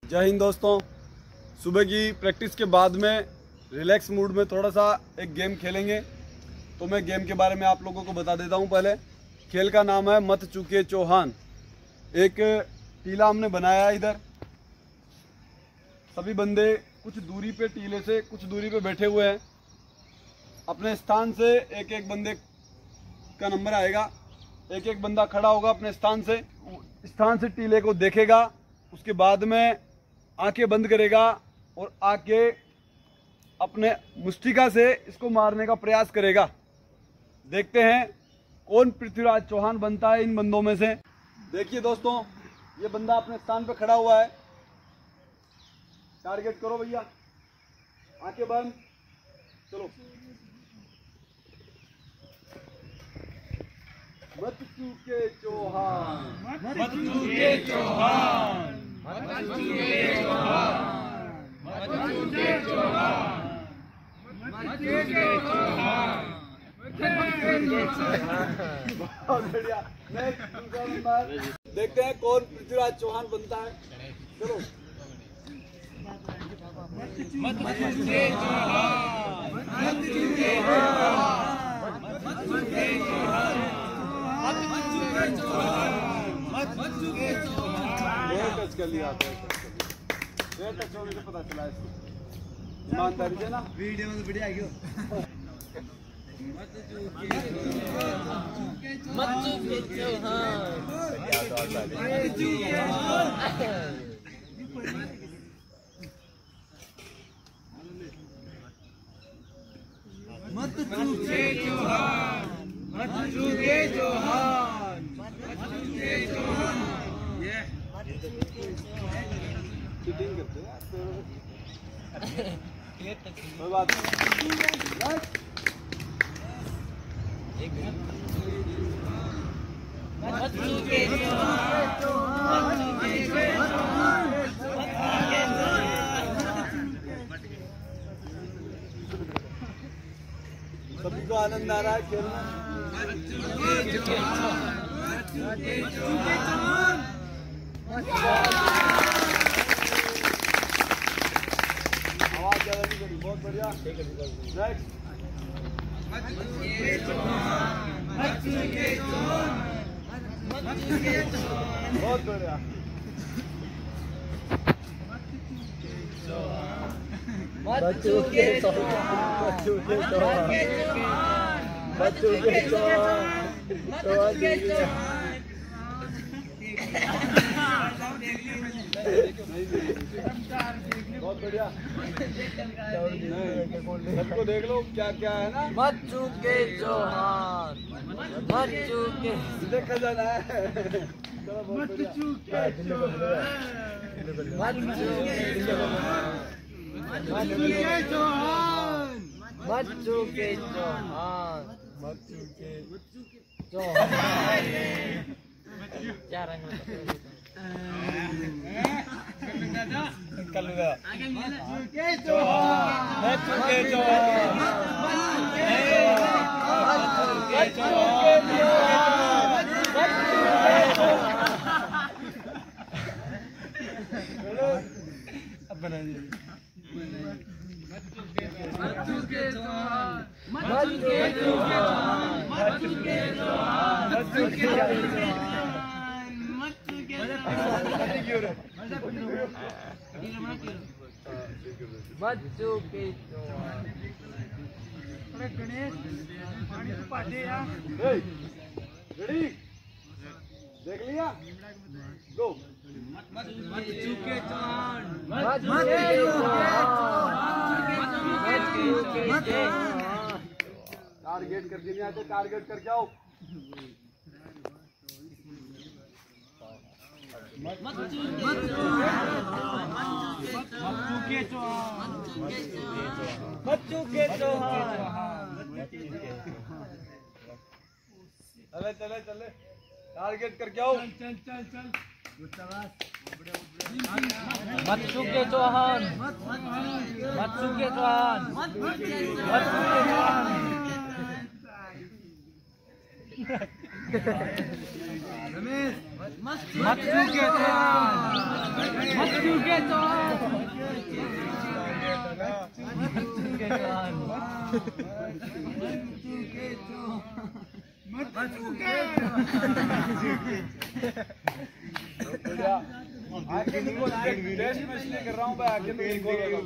जय हिंद दोस्तों। सुबह की प्रैक्टिस के बाद में रिलैक्स मूड में थोड़ा सा एक गेम खेलेंगे। तो मैं गेम के बारे में आप लोगों को बता देता हूं। पहले खेल का नाम है मत चूके चौहान। एक टीला हमने बनाया है। इधर सभी बंदे कुछ दूरी पे, टीले से कुछ दूरी पे बैठे हुए हैं। अपने स्थान से एक एक बंदे का नंबर आएगा। एक एक बंदा खड़ा होगा अपने स्थान से टीले को देखेगा। उसके बाद में आंखें बंद करेगा और आके अपने मुष्टिका से इसको मारने का प्रयास करेगा। देखते हैं कौन पृथ्वीराज चौहान बनता है इन बंदों में से। देखिए दोस्तों, ये बंदा अपने स्थान पे खड़ा हुआ है। टारगेट करो भैया, आंखें बंद, चलो। मत चूके चौहान, मत चूके चौहान, मत चूके चौहान, मत चूके चौहान, मत चूके चौहान, बहुत बढ़िया। नेक्स्ट दूसरा नंबर देखते हैं कौन पृथ्वीराज चौहान बनता है। चलो। मत चूके चौहान, मत चूके चौहान, मत चूके चौहान, मत चूके चौहान, मत चूके चौहान। ये टच कर लिया, ये टच होने से पता चला इसको। ईमानदारी से ना वीडियो में बढ़िया गयो। मत चूके चौहान, मत चूके चौहान, मत चूके चौहान। मत चूके चौहान, मत चूके चौहान, मत चूके चौहान। ये चीटिंग करते हैं कोई बात नहीं। मत चूके चौहान, मत चूके चौहान, सभी को आनंद आ रहा है खेलना। आवाज ज्यादा नहीं करी, बहुत बढ़िया। नेक्स्ट। बहुत बढ़िया। मत चूके चौहान, मत चूके चौहान, मत चूके चौहान, मत चूके चौहान। बहुत बढ़िया। सबको देख लो क्या क्या है ना। मत चूके चौहान, मत चूके, देखा जाना है। चलो बहुत बढ़िया। मत चूके मत चूके चौहान, मत चूके चौहान, मत चूके चौहान। क्या रंग है? कलुआ। मत चूके चौहान, मत चूके चौहान, मत चूके चौहान, अब बना दिया। मत चूके चौहान, मत चूके चौहान, मत चूके चौहान, मत चूके चौहान, मत चूके मत चूके चौहान। अरे गणेश पानी तो पाटे यार। रेडी? देख लिया? गो। मत चूके चौहान, मत चूके चौहान, मत चूके चौहान। टारगेट करके नहीं आते, टारगेट करके आओ। मत चूके चौहान, मत चूके चौहान। चले चले चले, टारगेट करके आओ। चल चल चल। मत चूके चौहान, मत चूके चौहान, मत चूके चौहान। रमेश मच्छू के चौहान, मच्छू के चौहान, मच्छू के चौहान, आके नहीं बोल, टेस्ट में इसलिए कर रहा हूँ भाई, आके नहीं बोल रहा।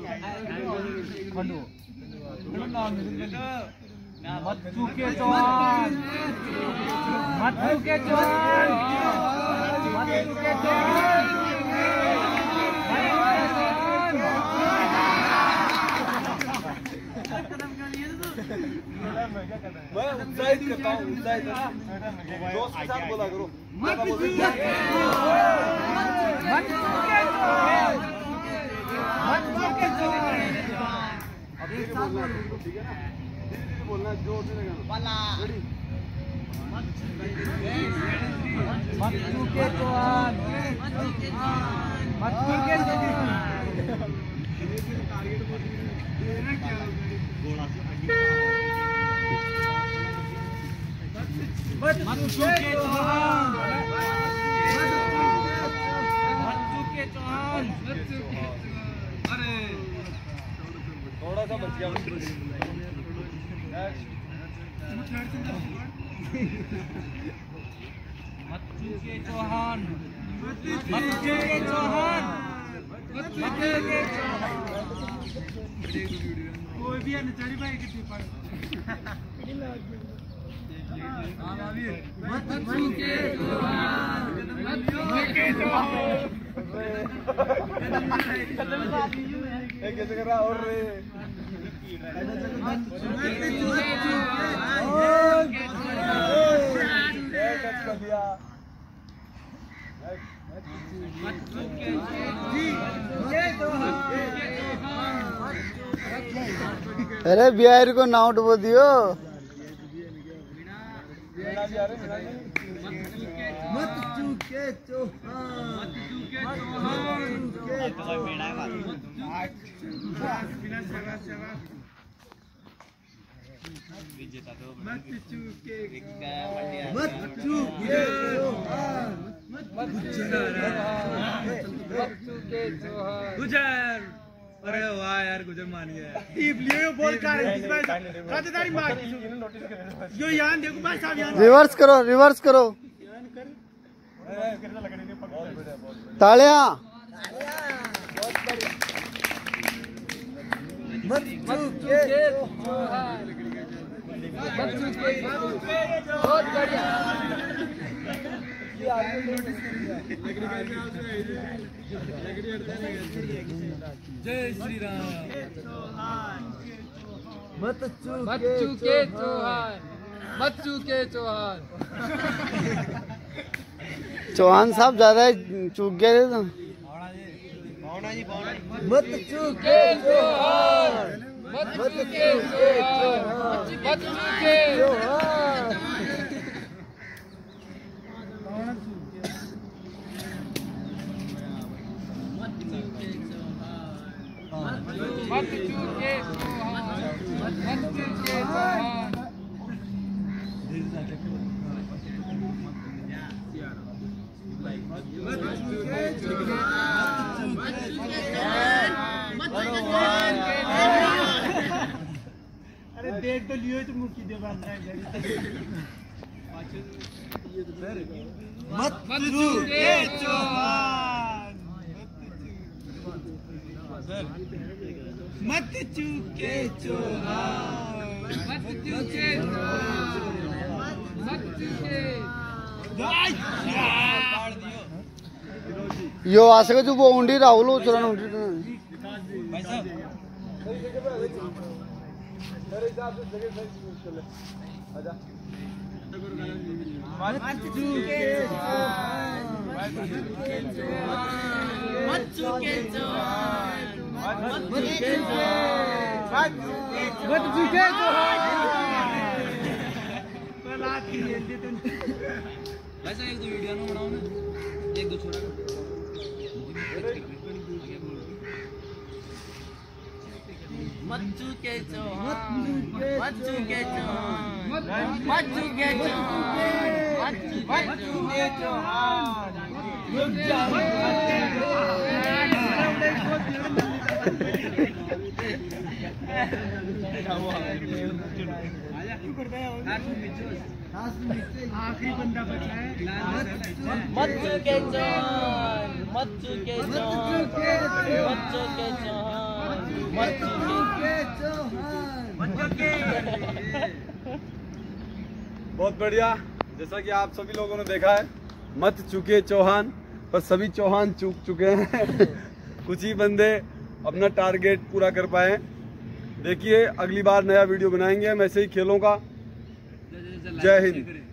मच्छू के चौहान, मच्छू के चौहान, मच्छू के चौहान, मैं उत्साहित करता हूँ, उत्साहित दोस्त के साथ बोला करो। मच्छू के चौहान, मच्छू के चौहान। अब ठीक है बोलना, ठीक है ना? धीरे बोलना, जोर से नहीं करना। रेडी? मच्छू के चौहान, मच्छू के चौहान, मच्छू के चौहान, मच्छू के चौहान। अरे थोड़ा सा बच गया। मच्छू के चौहान, मच्छू के चौहान, मच्छू के चौहान। कोई भी है नचारी भाई कितनी पार मच्छू के चौहान, मच्छू के चौहान। कैसे कर रहा और रे? अरे बिहार को नाउट बो दियो। मच्छू के चौहान, गुजर। अरे वाह यार, गुजर मान गया। बोल कर मार यो यहाँ देखो भाई साहब, यहाँ रिवर्स करो, रिवर्स करो। तालियां। मच्छू के चौहान, मच्छू के बहुत बढ़िया। जय श्री राम। मच्छू के चौहान, मच्छू के चौहान। चौहान साहब ज्यादा चूक गए थे तो। मच्छू के चौहान, मच्छू के चौहान, मच्छू के चौहान। मच्छू के चौहान, मच्छू के चौहान। अरे देख तो लियो तो मुक्की दे बात मच्छू के चौहान, मच्छू के चौहान, मच्छू के चौहान, मच्छू के। यो आ सके तू वो उंडी राहुल उचरण उंडी भाई साहब मेरे हिसाब से जगह सही यूज कर ले। आजा। मच्छू के चौहान, मच्छू के चौहान, मच्छू के चौहान, मच्छू के चौहान, मच्छू के चौहान। वैसे एक दो वीडियो में बनाओ ना, एक दो छोड़ा मच्छू के चौहान, मच्छू के चौहान, मच्छू के चौहान, मच्छू के चौहान। आखिरी बंदा बचा है। मत चूके चौहान, मत चूके चौहान, मत चूके चौहान, मत चूके बहुत बढ़िया। जैसा कि आप सभी लोगों ने देखा है, मत चूके चौहान, पर सभी चौहान चूक चुके हैं। कुछ ही बंदे अपना टारगेट पूरा कर पाए। देखिए अगली बार नया वीडियो बनाएंगे हम ऐसे ही खेलों का। जय हिंद।